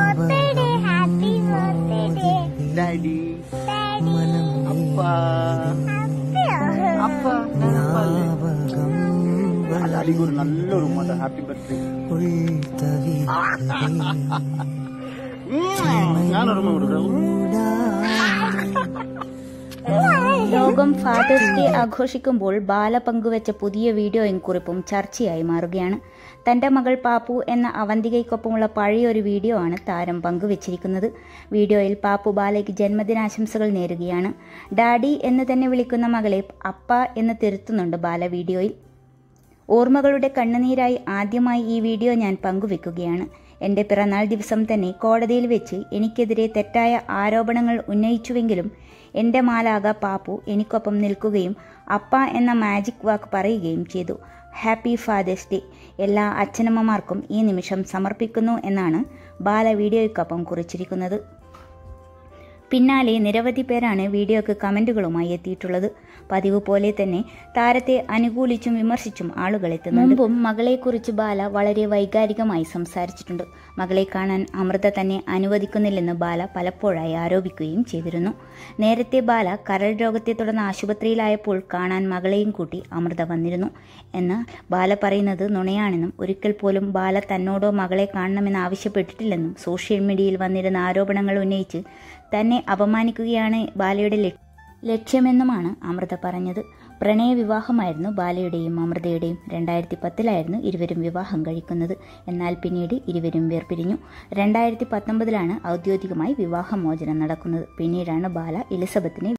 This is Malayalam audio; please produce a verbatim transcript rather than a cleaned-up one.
birthday, happy birthday. Daddy. Daddy. Appa. Appa. Daddy good nalloru mother happy birthday. ലോകം ഫാദേഴ്സ് ഡേ ആഘോഷിക്കുമ്പോൾ ബാല പങ്കുവച്ച പുതിയ വീഡിയോയും കുറിപ്പും ചർച്ചയായി മാറുകയാണ്. തന്റെ മകൾ പാപ്പു എന്ന അവന്തികയ്ക്കൊപ്പമുള്ള പഴയൊരു വീഡിയോ ആണ് താരം പങ്കുവച്ചിരിക്കുന്നത്. വീഡിയോയിൽ പാപ്പു ബാലയ്ക്ക് ജന്മദിനാശംസകൾ നേരുകയാണ്. ഡാഡി എന്ന് തന്നെ വിളിക്കുന്ന മകളെ അപ്പ എന്ന് തിരുത്തുന്നുണ്ട് ബാല വീഡിയോയിൽ. ഓർമ്മകളുടെ കണ്ണുനീരായി ആദ്യമായി ഈ വീഡിയോ ഞാൻ പങ്കുവെക്കുകയാണ്. എൻ്റെ പിറന്നാൾ ദിവസം തന്നെ കോടതിയിൽ വെച്ച് എനിക്കെതിരെ തെറ്റായ ആരോപണങ്ങൾ ഉന്നയിച്ചുവെങ്കിലും എൻ്റെ മാലാക പാപ്പു എനിക്കൊപ്പം നിൽക്കുകയും അപ്പ എന്ന മാജിക് വാക്ക് പറയുകയും ചെയ്തു. Happy father's day. എല്ലാ അച്ഛനമ്മമാർക്കും ഈ നിമിഷം സമർപ്പിക്കുന്നു എന്നാണ് ബാല വീഡിയോയ്ക്കൊപ്പം കുറിച്ചിരിക്കുന്നത്. പിന്നാലെ നിരവധി പേരാണ് വീഡിയോയ്ക്ക് കമന്റുകളുമായി എത്തിയിട്ടുള്ളത്. പതിവ് പോലെ തന്നെ താരത്തെ അനുകൂലിച്ചും വിമർശിച്ചും ആളുകൾ എത്തുന്നുണ്ട്. മുമ്പും മകളെക്കുറിച്ച് ബാല വളരെ വൈകാരികമായി സംസാരിച്ചിട്ടുണ്ട്. മകളെ കാണാൻ അമൃത തന്നെ അനുവദിക്കുന്നില്ലെന്ന് ബാല പലപ്പോഴായി ആരോപിക്കുകയും ചെയ്തിരുന്നു. നേരത്തെ ബാല കരൾ രോഗത്തെ തുടർന്ന് ആശുപത്രിയിലായപ്പോൾ കാണാൻ മകളെയും കൂട്ടി അമൃത വന്നിരുന്നു. എന്നാൽ ബാല പറയുന്നത് നുണയാണെന്നും ഒരിക്കൽ പോലും ബാല തന്നോടോ മകളെ കാണണമെന്ന് ആവശ്യപ്പെട്ടിട്ടില്ലെന്നും സോഷ്യൽ മീഡിയയിൽ വന്നിരുന്ന ആരോപണങ്ങൾ ഉന്നയിച്ച് തന്നെ അപമാനിക്കുകയാണ് ബാലയുടെ ലക്ഷ്യമെന്നുമാണ് അമൃത പറഞ്ഞത്. പ്രണയവിവാഹമായിരുന്നു ബാലയുടെയും അമൃതയുടെയും. രണ്ടായിരത്തി പത്തിലായിരുന്നു ഇരുവരും വിവാഹം കഴിക്കുന്നത്. എന്നാൽ പിന്നീട് ഇരുവരും വേർപിരിഞ്ഞു. രണ്ടായിരത്തി പത്തൊമ്പതിലാണ് ഔദ്യോഗികമായി വിവാഹമോചനം നടക്കുന്നത്. പിന്നീടാണ് ബാല എലിസബത്തിനെ